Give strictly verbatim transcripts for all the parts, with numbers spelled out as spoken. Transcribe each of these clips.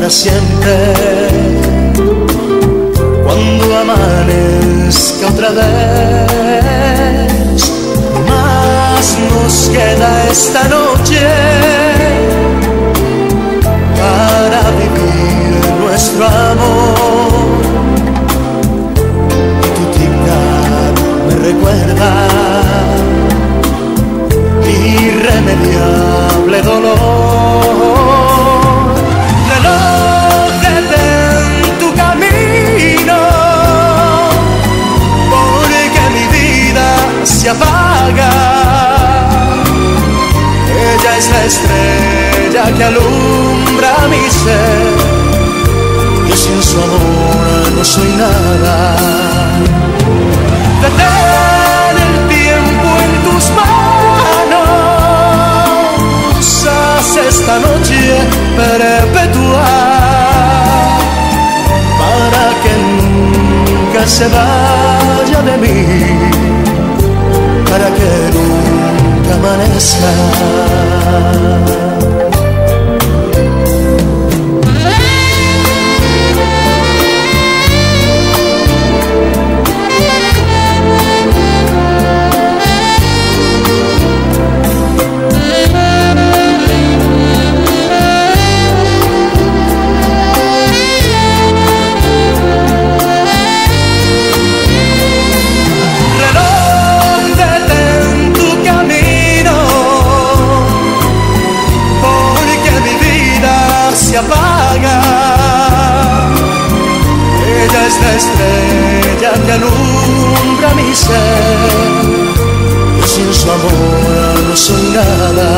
para siempre. Cuando amanezca otra vez, más nos queda esta noche para vivir nuestro amor. Tu tic-tac me recuerda irremediable dolor. Reloj, detén tu camino, porque mi vida se apaga. Ella es la estrella que alumbra mi ser. Yo sin su amor no soy nada. Detén el tiempo en tus manos, haz esta noche perpetua para que nunca se vaya de mí, para que nunca amanezca. Apaga. Ella es la estrella que alumbra mi ser. Yo sin su amor no soy nada.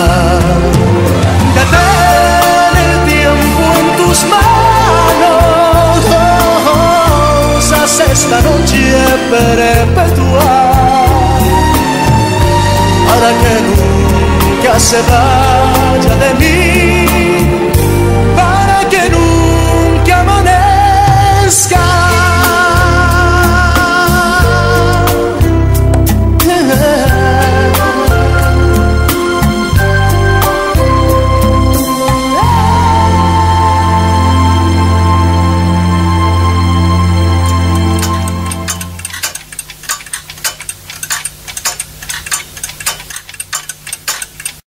Detén el tiempo en tus manos, haz esta noche perpetua para que nunca se vaya de mí, para que nunca amanezca.